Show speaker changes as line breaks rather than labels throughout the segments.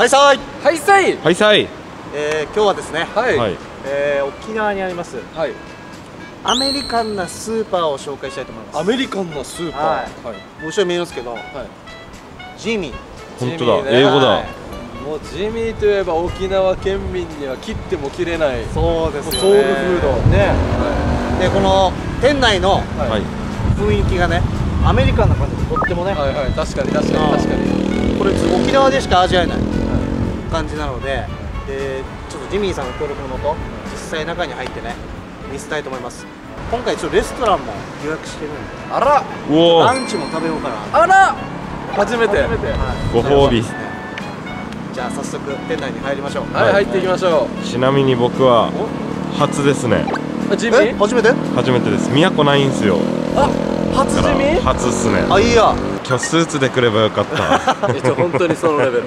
はいさい
はいさい
はいさい。
今日はですね、
はい、
はい。
沖縄にあります
はい、
アメリカンなスーパーを紹介したいと思います。
アメリカンなスーパー、
はい後ろ見えますけど、ジミー。
本当だ、
ジミーね
英語だ。
もうジミーといえば沖縄県民には切っても切れない
そうですよね。
ソウルフード
ね。でこの店内の
はい。
雰囲気がね、アメリカンな感じでとってもね、
はいはい、確かに確かに確かに。
これ沖縄でしか味わえない感じなので、ちょっとジミーさんの協力のもと実際中に入ってね見せたいと思います。今回ちょっとレストランも予約してるんで、
あら
うおー、
ランチも食べようかな。
あら初めて
はい
ご褒美。
じゃあ早速店内に入りましょう。
はい、入っていきましょ
ちなみに僕は初ですね。
う。ジミー
初めて？
初めてです。都ないんすよ。
あ、初
だから
ジミー
初っすね。
あ、いいや。
今日スーツで来ればよかった。
本当にそのレベル。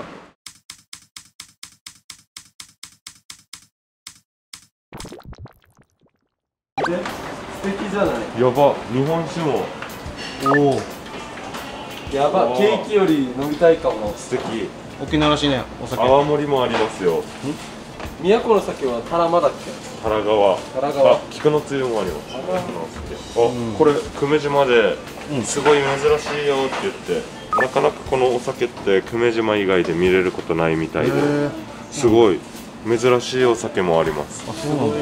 素敵じゃない。
やば、日本酒も
おお。
やば、ケーキより飲みたいかも。
素敵。
沖縄らしいね、お酒。
泡盛もありますよ。
都の酒はタラマだっけ？
タラ川。
タラ川。
あ、菊のつゆもあります。あ、これ久米島ですごい珍しいよって言って、なかなかこのお酒って久米島以外で見れることないみたいで、すごい珍しいお酒もあります。
あ、そうなんだ。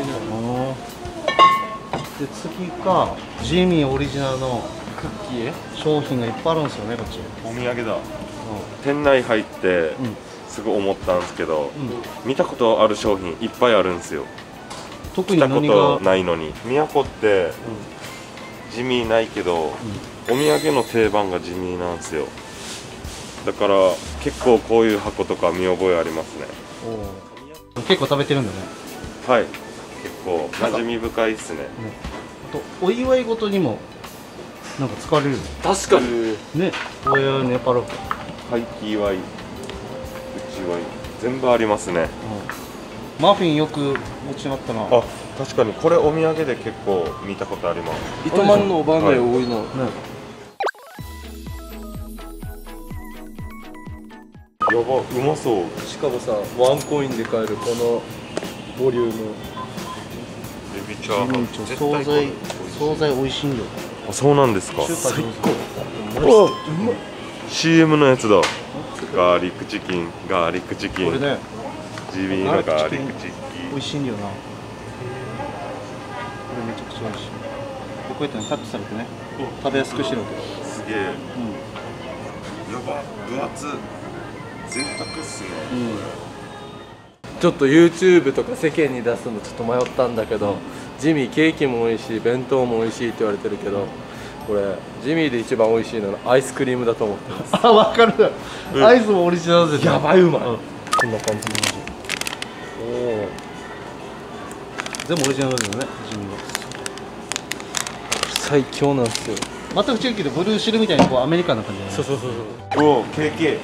で次がジミーオリジナルの
クッキー？
商品がいっぱいあるんですよね、こっち。
お土産だ。店内入ってすぐ思ったんですけど、見たことある商品いっぱいあるんですよ。
特
来たこ
に何が
とないのに。都って地味ないけど、お土産の定番が地味なんですよ。だから結構こういう箱とか見覚えありますね。
結構食べてるんだね。
はい、結構馴染み深いっすね。
あとお祝い事にもなんか使われる
確かに。
ね。こういうネパロケ。
廃棄祝い、うち祝い、全部ありますね。
マフィンよく持ちまったな。
あ、確かにこれお土産で結構見たことあります。
糸満のおばんざい多いの。
ね。
やば、うまそう。
しかもさ、ワンコインで買えるこのボリューム。
エビチャーハン。絶対これ
惣菜美味しいんよ。
あ、そうなんですか。
最
うわ、CM のやつだ。ガーリックチキン、ガーリックチキン。
これね、
ジミーのガーリックチキン。
美味しいんだよな。これめちゃくちゃ美味しい。こうやってね、カットされてね、食べやすくしてるわけ。
すげえ。やば、分厚。贅沢っすね。
ちょっと YouTube とか世間に出すのちょっと迷ったんだけど、ジミーケーキも美味しい、弁当も美味しいって言われてるけど、これジミーで一番美味しいのはアイスクリームだと思ってます。
あ、わかる。アイスもオリジナルですよ。
やばいうまい。
こんな感じの味。おお。全部オリジナルですよね、ジミーは。
最強なんですよ。
全く違うけど、ブルーシルみたいにこうアメリカンな感じだね。
そうそうそうそう。
おお、ケーキ。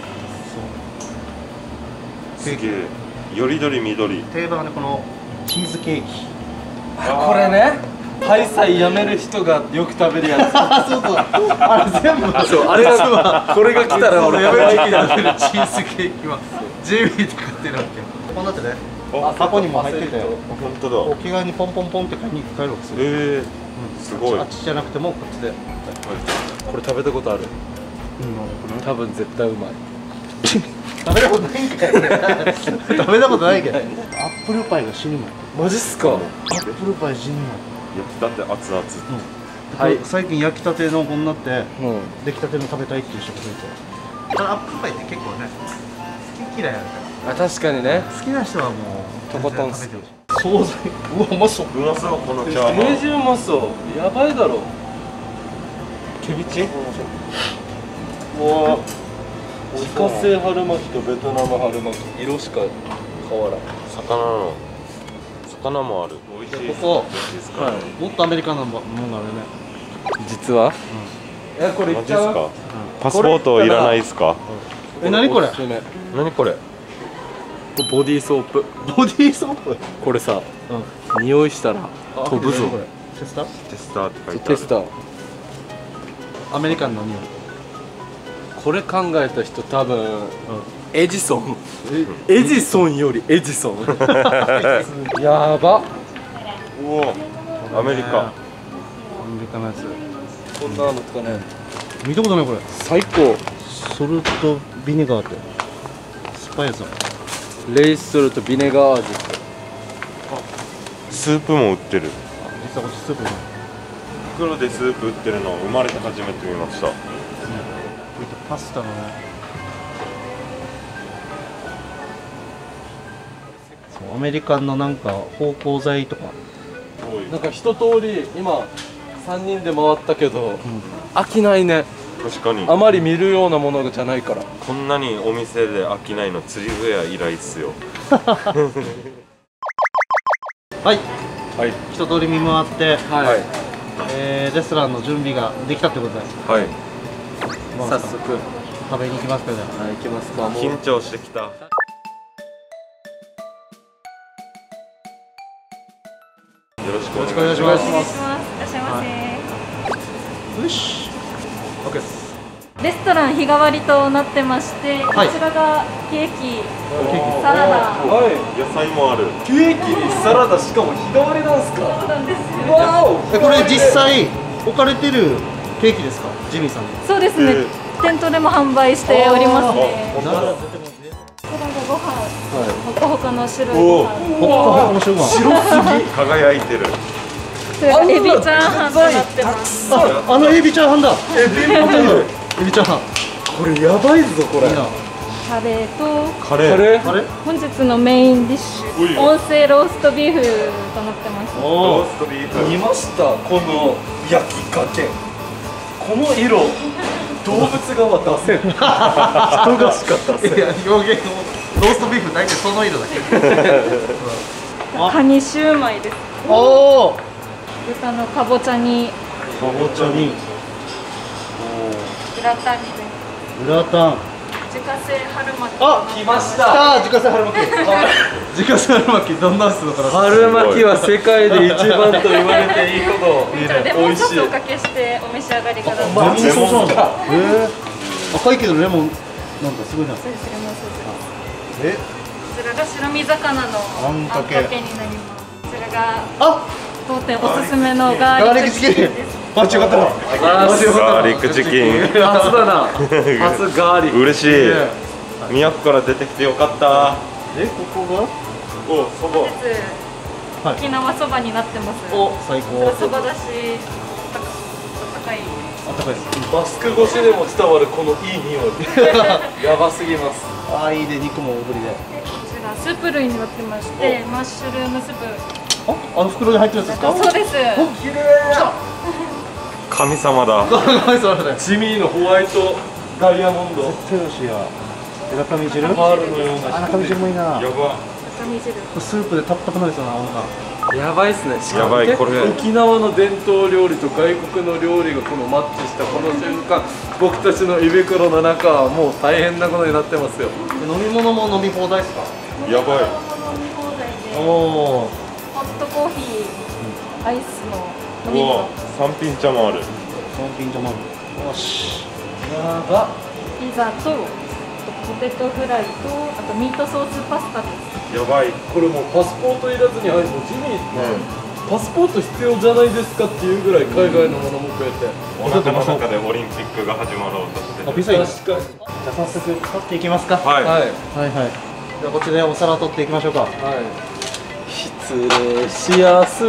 すげえ。よりどり緑。
定番はね、このチーズケーキ。
これね、ハイサイやめる人がよく食べるやつ。
あ、そうそう。あれ全部。
そう、あれがこれが来たら俺
やめる時期だ
だ。
ね。チーズケーキはジミーで買ってるわけ。こうなってね、箱にも入ってて、
本当だ。
こう気軽にポンポンポンって買いに帰るわけですよ。
すごい。
あっちじゃなくてもこっちで。
これ食べたことある？多分絶対うまい。
食べたことないんかい。食べたことないけど。アップルパイが死ぬまい。
マジっすか？
アップルパイ死ぬまい。
焼きたて熱々。
はい。最近焼きたてのこんなって
うん。
出来たての食べたいっていう人が増えて。ただアップルパイって結構ね、好き嫌いあるから。
あ、確かにね。
好きな人はもう
とことん
食べてほしい。惣菜。うわ、うまそう。
うまそう、このチャーハン。
デージうまそう。やばいだろ。
ケビチ。
うわ。自家製春巻きとベトナム春巻き、色しか変わらん。
魚の。魚もある。美味しい。
ここ
美味しいですか。
もっとアメリカンなものがあるね。
実は？これい
マ
っちゃう？
ジですか。パスポートいらないですか。
え、何これ？
おすすめ。
何これ。
ボディーソープ。
ボディーソープ。
これさ、匂いしたら飛ぶぞ。
テスター？
テスターって書いてある。
テスター。
アメリカンの匂い。
これ考えた人多分エジソンエジソンよりエジソンやば。
おお、アメリカ。
アメリカのやつ
こんなのとかね、
見たことないこれ。
最高。
ソルトビネガーってスパイスだ。
レイスソルトビネガー味って。
スープも売ってる。
実はこっちスープだ。
袋でスープ売ってるの生まれて初めて見ました。
パスタのね。そうアメリカンのなんか芳香剤とか。
なんか一通り今3人で回ったけど、飽きないね。
確かに。
あまり見るようなものじゃないから。
こんなにお店で飽きないの釣り具屋以来っすよ。
はい、
はい。
一通り見回って、
はい、
レストランの準備ができたってことで、
はい。
早速
食べに行きますかね。
行きますか。もう
緊張してきた。よろしくお願いします。
よろしくお願いします。
いらっしゃいませ。
よし、OK です。
レストラン日替わりとなってまして、こちらがケーキ、サラダ。
はい、
野菜もある。
ケーキにサラダ、しかも日替わりなんすか。
そうなんですよ。
わお。
これ実際置かれてるケーキですか、ジミーさんに。
そうですね。店頭でも販売しておりますね。
本当だ。
こちらがご飯、ほかほかの白いご飯。
ほっかほか面白いわ。
輝いてる。
それがエビチャーハンとなってます。
あのエビチャーハンだ。エビチャーハン。
これやばいぞこれ。
いいな。
カレーと
カレー。
あれ？
本日のメインディッシュ、音声ローストビーフとなってます。
ローストビーフ。
見ました、この焼き加減、この色、動物側出せん。人がしか出せん。
いや表現のローストビーフ大体その色だけ。
カニシューマイです。
おお。
豚のかぼちゃに
かぼちゃに
グラタンにです。
グラタン。
自家製春巻き。
あ、
来まし
さ
た。
あ自家製春巻き。自家製春巻きどんなすのかな。
春巻きは世界で一番と言われていいほど
レモンソースをおかけしてお召し上がりください。
レモンソースなんだ。赤いけどレモンなんだすごいな。
そうです、レモンソースです。
え、
こちらが白身魚のあんかけになります。こちらが
あ、
当店おすすめのガーリックチキンです。
あ、違ったわ。
ガーリックチキン。
初だな。初ガーリック。
嬉しい。宮古から出てきてよかった。
え、ここが？
お、そば。
はい。
沖縄そばになってます。
お、最高。
そばだし、高い。
あったかいです。
マスク越しでも伝わるこのいい匂い。やばすぎます。
あ、いいね、肉も大ぶりで。
こちらスープ類になってまして、マッシュルームスープ。
あの袋に入ってるやつですか？
そうです。
綺麗。
神様だ。
ジミーのホワイトダイヤモンド。
絶対美味しいや。中身汁？
パールのような。
あ、中身汁もいいな。
やば。
中身汁。
スープでタップタプなんですよな、なんか。
やばいっすね。
やばいこれ。
沖縄の伝統料理と外国の料理がこのマッチしたこの瞬間、僕たちの胃袋の中はもう大変なことになってますよ。
飲み物も飲み放題ですか？
やばい。
飲み放題で。
おお。
ホットコーヒー、アイスの飲み
うわ
物。、
三品茶もある。
三品茶もある。よし。
やば。
ピザとポテトフライとあとミートソースパスタです。
やばい。
これもうパスポートいらずに入るのジミーってパスポート必要じゃないですかっていうぐらい海外のものも食えて、
お腹の中でオリンピックが始まろうとして
あ、
る。
ピザいい。じ
確かに。
ゃあ早速取っていきますか。
はい。
はい
はいはい。じゃあこっちでお皿取っていきましょうか。
はい。失礼しやす。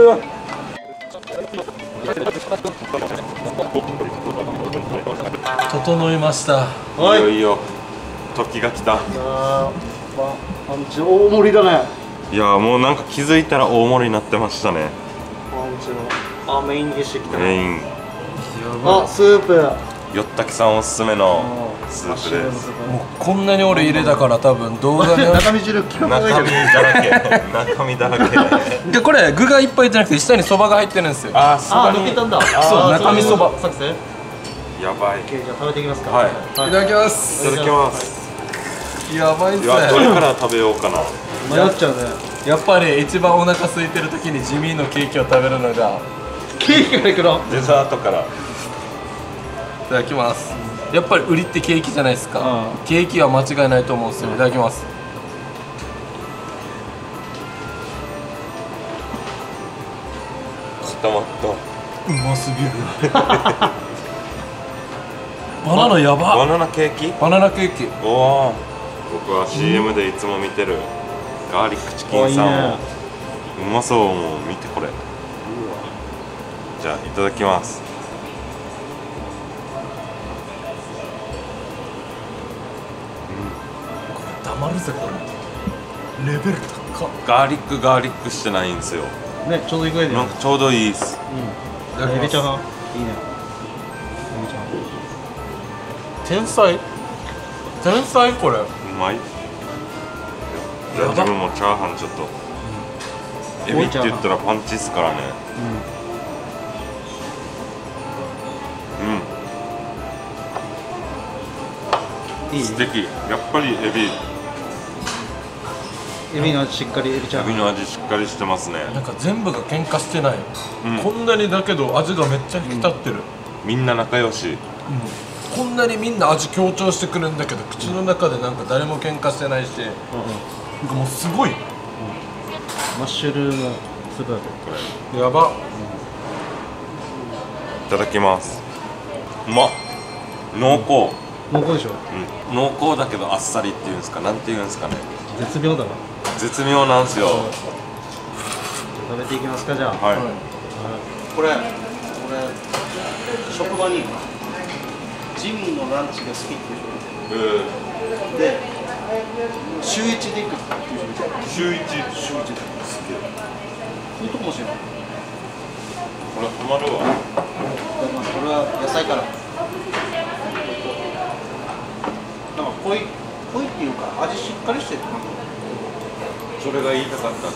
整いました。
はい
よいよ時が来た。
パンチ大盛りだね。
いやもうなんか気づいたら大盛りになってましたね。
パンチのメインディッシュ来た。
メイン。
あ、スープ。
よったきさんおすすめのスープです。
もうこんなに俺入れたから多分動画で
中身汁聞かない
中身だらけ。中身だらけ。
でこれ具がいっぱいじゃなくて下にそばが入ってるんですよ。
あ、そ
あ、
ばに。
抜けたんだ。
そう中身そば
作戦。
やばい。
じゃあ食べていきますか。
はい。
いただきます。
いただきます。
やばいっす
いや、どれ
ね。
から食べようかな。
迷っちゃうね。
やっぱり一番お腹空いてる時に地味のケーキを食べるのが
ケーキからいくの。
デザートから。
いただきます。 やっぱり売りってケーキじゃないですか。ケーキは間違いないと思うんですよ。いただきます。
固まった。
うますぎる。バナナやば。
バナナケーキ？
バナナケーキ。
おお。僕は CM でいつも見てるガーリックチキンサーモン。うまそう。もう見てこれ。じゃあいただきます。
黙るぜこれ。レベル高っ。
ガーリックしてないんですよ。
ね、ちょうどいいぐらいで。
なんかちょうどいいっす。
エビちゃんがいいね。エビちゃん。
天才これ。
うまい。じゃあ自分もチャーハンちょっと。エビって言ったらパンチっすからね。うん。素敵。やっぱりエビの味しっかり、エビの味しっかりしてますね。
なんか全部が喧嘩してない、こんなにだけど味がめっちゃ引き立ってる、
みんな仲良し、
こんなにみんな味強調してくるんだけど口の中でなんか誰も喧嘩してないし、なんかもうすごい、
マッシュルームスープだと
これ
やば、
いただきます。うまっ。濃厚、
濃厚でしょ。
濃厚だけどあっさりっていうんですか、なんていうんですかね、
絶妙だわ。
絶妙なんですよ。
食べていきますか、じゃあ。
はい。
これ職場にジミーのランチが好きっていう人で、週1で行くっていう人いて、
週一。
週1で。いいとこもしれない。
これハマるわ。
これは野菜から。なんか濃いっていうか味しっかりしてる。
それが言いたかったんです。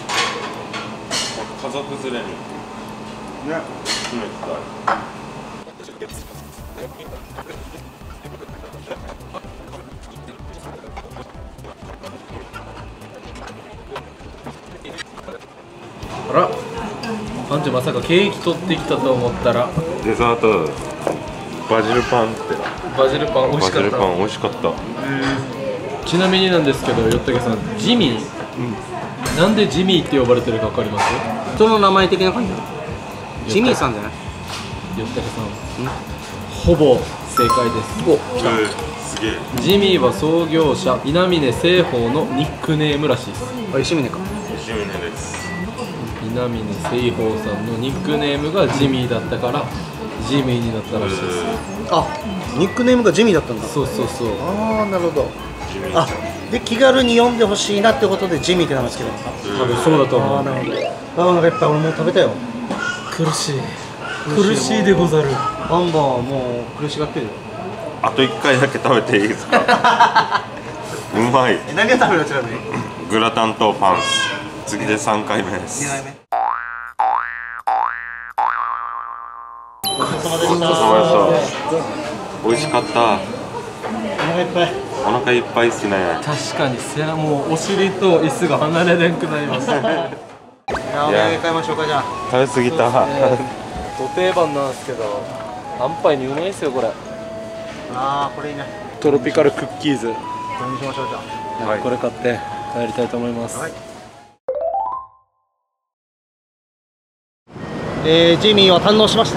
家族連れに。ね。詰めてたい。
あら、パンチまさかケーキ取ってきたと思ったら
デザートバジルパンって。
バジルパン美味しかった。
バジルパン美味しかった。
ちなみになんですけど、よったけさん、ジミー、なんでジミーって呼ばれてるか分かります？
人の名前的な感じ。ジミーさんじゃない？
よったけさん、ほぼ正解です。
すげえ。
ジミーは創業者稲峰清峰のニックネームらしいです。
石峰か。
石峰です。
稲峰清峰さんのニックネームがジミーだったからジミーになったらしいです。
あ、ニックネームがジミーだったんだ。
そうそうそう。
ああ、なるほど。
ジミー
あ、で気軽に呼んでほしいなってことでジミーって名前つけたのか。
多分そうだと思う。
ああ、なるほど。ああ、なんかいっぱい俺もう食べたよ。
苦しいでござる。
バンバンはもう苦しがってるよ。
あと1回だけ食べていいですか？うまい。
何を食べる？ちなみに
グラタンとパンス。次で3回目です。
2回目。
お疲れ様でした。美味しかった。
お腹いっぱい。
お腹いっぱいですね。
確かにもうお尻と椅子が離れれんくなります。
じゃあお土産買いましょうか。じゃあ
食べ過ぎた。
ど定番なんですけど、安牌にうまいですよこれ。
ああ、これいいね。
トロピカルクッキーズ。
これにしましょう。じゃあ
はい
これ買って帰りたいと思います。
はい。ジミーを堪能しました。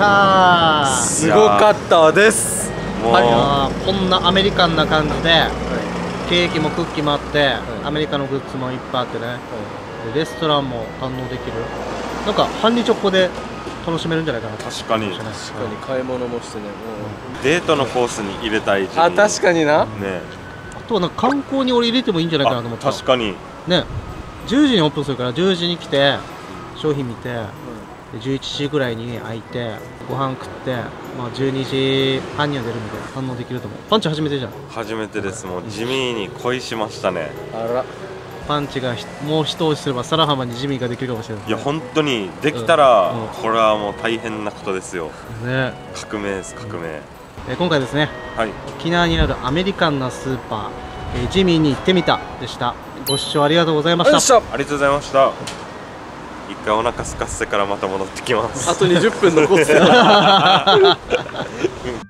すごかったです。
もう、
こんなアメリカンな感じで、ケーキもクッキーもあって、アメリカのグッズもいっぱいあってね、でレストランも堪能できる。なんか半日直行で楽しめるんじゃないかな。
確かに
確かに買い物もしてね。
デートのコースに入れたい。
あ、確かにな。
ね。
あとはなんか観光に俺入れてもいいんじゃないかなと思った。
確かに。
ね、10時にオープンするから10時に来て商品見て、で11時ぐらいに開いてご飯食って、まあ、12時半には出るので堪能できると思う。パンチ初めてじゃん。
初めてです。もう地味に恋しましたね。
あら。
パンチがもう一押しすれば砂浜にジミーができるかもしれない。
いや本当にできたら、これはもう大変なことですよ。
ね、
革命です、革命。
今回ですね、
はい。
沖縄にあるアメリカンなスーパー、ジミーに行ってみたでした。ご視聴ありがとうございました。
ありがとうございました。一回お腹すかせてからまた戻ってきます。
あと20分残ってた。